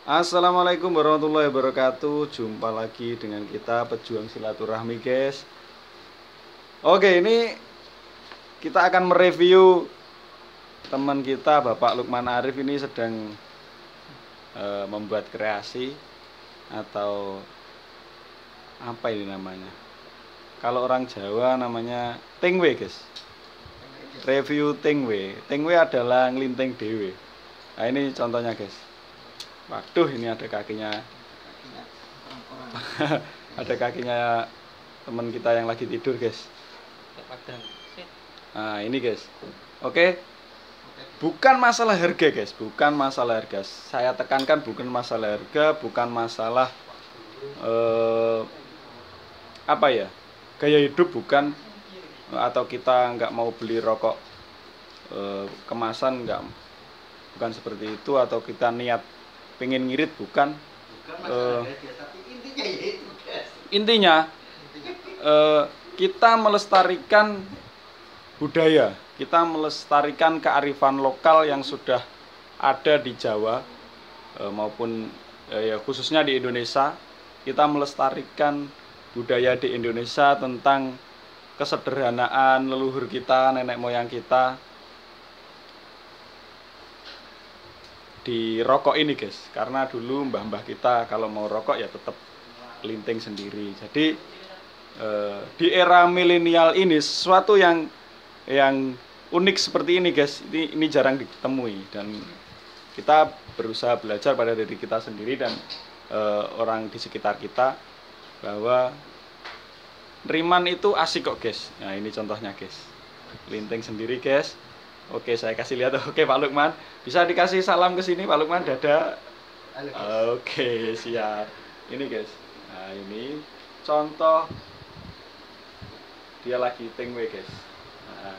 Assalamualaikum warahmatullahi wabarakatuh. Jumpa lagi dengan kita pejuang silaturahmi, guys. Oke, ini kita akan mereview teman kita Bapak Lukman Arif ini sedang membuat kreasi atau apa ini namanya? Kalau orang Jawa namanya tingwe, guys. Review tingwe. Tingwe adalah ngelinting dewe. Nah, ini contohnya, guys. Waduh, ini ada kakinya. Ada kakinya teman kita yang lagi tidur, guys. Nah, ini, guys. Oke. Bukan masalah harga, guys. Bukan masalah harga. Saya tekankan bukan masalah harga, bukan masalah apa ya? Gaya hidup bukan, atau kita nggak mau beli rokok kemasan, bukan seperti itu, atau kita niat pengen ngirit, bukan. Tapi intinya ya itu, guys. Intinya kita melestarikan budaya, kita melestarikan kearifan lokal yang sudah ada di Jawa maupun ya khususnya di Indonesia. Kita melestarikan budaya di Indonesia tentang kesederhanaan leluhur kita, nenek moyang kita di rokok ini, guys. Karena dulu mbah-mbah kita kalau mau rokok ya tetap linting sendiri. Jadi di era milenial ini sesuatu yang unik seperti ini, guys. Ini jarang ditemui, dan kita berusaha belajar pada diri kita sendiri dan orang di sekitar kita bahwa neriman itu asik kok, guys. Nah, ini contohnya, guys. Linting sendiri, guys. Oke, saya kasih lihat. Oke, Pak Lukman, bisa dikasih salam ke sini, Pak Lukman. Dadah. Oke, siap. Ini, guys. Nah, ini contoh dia lagi tingwe, guys. Nah,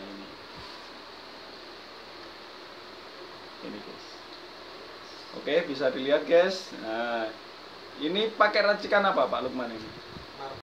ini, guys. Oke, bisa dilihat, guys. Nah, ini pakai racikan apa, Pak Lukman ini?